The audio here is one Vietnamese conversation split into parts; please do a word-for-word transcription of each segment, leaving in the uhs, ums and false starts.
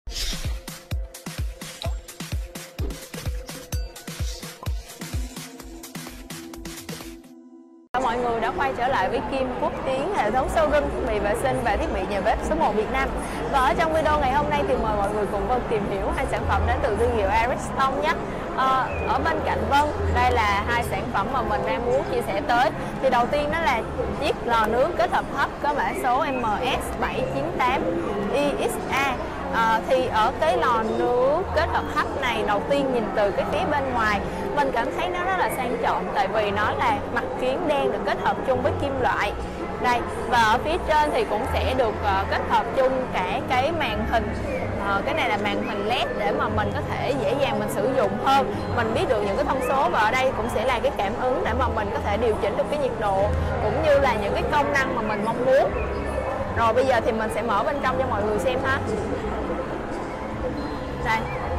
Mọi người đã quay trở lại với Kim Quốc Tiến, hệ thống showroom thiết bị vệ sinh và thiết bị nhà bếp số một Việt Nam. Và ở trong video ngày hôm nay thì mời mọi người cùng Vân tìm hiểu hai sản phẩm đến từ thương hiệu Ariston nhé. À, ở bên cạnh Vân, đây là hai sản phẩm mà mình đang muốn chia sẻ tới. Thì đầu tiên đó là chiếc lò nướng kết hợp hấp có mã số M S bảy chín tám I X A. À, thì ở cái lò nướng kết hợp hấp này, đầu tiên nhìn từ cái phía bên ngoài mình cảm thấy nó rất là sang trọng, tại vì nó là mặt kiến đen được kết hợp chung với kim loại đây, và ở phía trên thì cũng sẽ được uh, kết hợp chung cả cái màn hình. Uh, cái này là màn hình led để mà mình có thể dễ dàng mình sử dụng hơn, mình biết được những cái thông số, và ở đây cũng sẽ là cái cảm ứng để mà mình có thể điều chỉnh được cái nhiệt độ cũng như là những cái công năng mà mình mong muốn. Rồi bây giờ thì mình sẽ mở bên trong cho mọi người xem ha. Đây,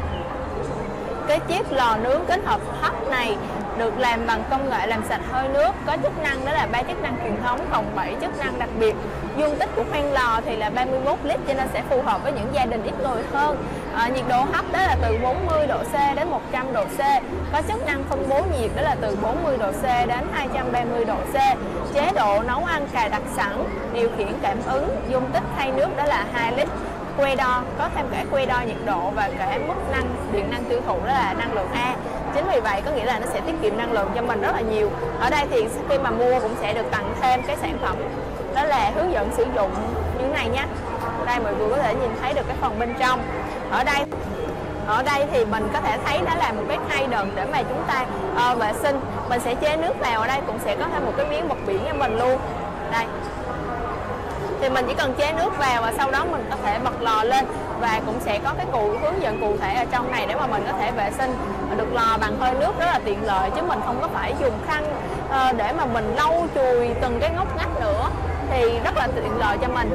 cái chiếc lò nướng kết hợp hấp này được làm bằng công nghệ làm sạch hơi nước, có chức năng đó là ba chức năng truyền thống cộng bảy chức năng đặc biệt. Dung tích của khoang lò thì là ba mươi mốt lít, cho nên sẽ phù hợp với những gia đình ít người hơn. À, nhiệt độ hấp đó là từ bốn mươi độ C đến một trăm độ C, có chức năng phân bố nhiệt đó là từ bốn mươi độ C đến hai trăm ba mươi độ C. Chế độ nấu ăn cài đặt sẵn, điều khiển cảm ứng, dung tích thay nước đó là hai lít. Que đo, có thêm cả que đo nhiệt độ và cả mức năng điện năng tiêu thụ đó là năng lượng A. Chính vì vậy có nghĩa là nó sẽ tiết kiệm năng lượng cho mình rất là nhiều. Ở đây thì khi mà mua cũng sẽ được tặng thêm cái sản phẩm đó là hướng dẫn sử dụng như thế này nhé. Đây mọi người có thể nhìn thấy được cái phần bên trong. Ở đây ở đây thì mình có thể thấy đó là một cái khay đựng để mà chúng ta uh, vệ sinh. Mình sẽ chế nước vào, ở đây cũng sẽ có thêm một cái miếng bọt biển cho mình luôn. Đây, thì mình chỉ cần chế nước vào và sau đó mình có thể bật lò lên, và cũng sẽ có cái cụ hướng dẫn cụ thể ở trong này để mà mình có thể vệ sinh được lò bằng hơi nước, rất là tiện lợi, chứ mình không có phải dùng khăn uh, để mà mình lau chùi từng cái ngóc ngách nữa, thì rất là tiện lợi cho mình.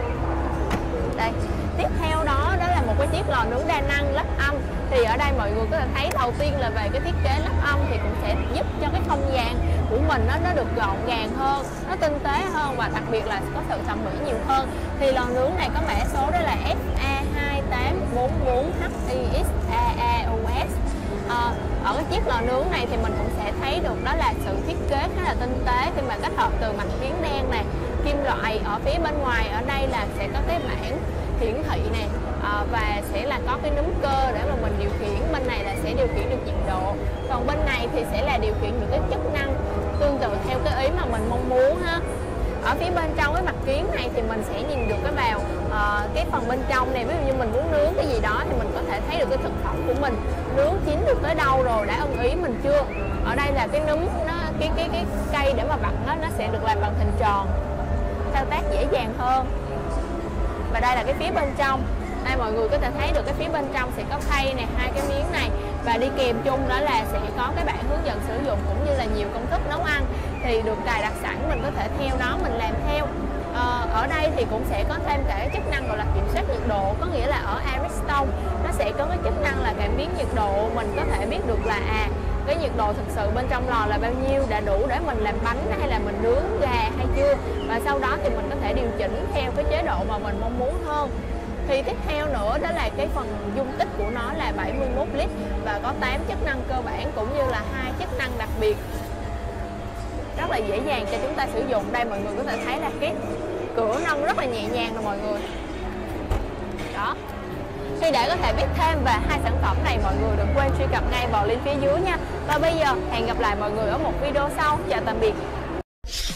Đây, tiếp theo đó đó là một cái chiếc lò nướng đa năng lắp âm. Thì ở đây mọi người có thể thấy đầu tiên là về cái thiết kế lắp âm thì cũng sẽ giúp cho cái không gian của mình nó nó được gọn gàng hơn, nó tinh tế hơn, và đặc biệt là có sự thẩm mỹ nhiều hơn. Thì lò nướng này có mã số đó là F A hai tám bốn bốn H I X A A U S. À, ở cái chiếc lò nướng này thì mình cũng sẽ thấy được đó là sự thiết kế khá là tinh tế, khi mà kết hợp từ mặt kiến đen này, kim loại ở phía bên ngoài. Ở đây là sẽ có cái bảng hiển thị này, à, và sẽ là có cái núm cơ để mà mình điều khiển. Bên này là sẽ điều khiển được nhiệt độ, còn bên này thì sẽ là điều khiển những cái chức năng tương tự theo cái ý mà mình mong muốn ha. Ở phía bên trong cái mặt kiến này thì mình sẽ nhìn được cái vào uh, cái phần bên trong này, ví dụ như mình muốn nướng cái gì đó thì mình có thể thấy được cái thực phẩm của mình nướng chín được tới đâu rồi, đã ưng ý mình chưa. Ở đây là cái núm nó cái cái cái cây để mà vặn nó nó sẽ được làm bằng hình tròn, thao tác dễ dàng hơn. Và đây là cái phía bên trong. Đây mọi người có thể thấy được cái phía bên trong sẽ có khay này, hai cái miếng này, và đi kèm chung đó là sẽ có cái bảng hướng dẫn sử dụng cũng như là nhiều công thức nấu ăn thì được cài đặt sẵn, mình có thể theo đó mình làm theo. Ờ, ở đây thì cũng sẽ có thêm cả cái chức năng gọi là kiểm soát nhiệt độ, có nghĩa là ở Ariston nó sẽ có cái chức năng là cảm biến nhiệt độ, mình có thể biết được là à cái nhiệt độ thực sự bên trong lò là bao nhiêu, đã đủ để mình làm bánh hay là mình nướng gà hay chưa, và sau đó thì mình có thể điều chỉnh theo cái chế độ mà mình mong muốn hơn. Thì tiếp theo nữa đó là cái phần dung tích của nó là bảy mươi mốt lít và có tám chức năng cơ bản cũng như là hai chức năng đặc biệt, rất là dễ dàng cho chúng ta sử dụng. Đây mọi người có thể thấy là cái cửa nông rất là nhẹ nhàng rồi mọi người. Đó. Thì để có thể biết thêm về hai sản phẩm này, mọi người đừng quên truy cập ngay vào link phía dưới nha. Và bây giờ hẹn gặp lại mọi người ở một video sau. Chào tạm biệt.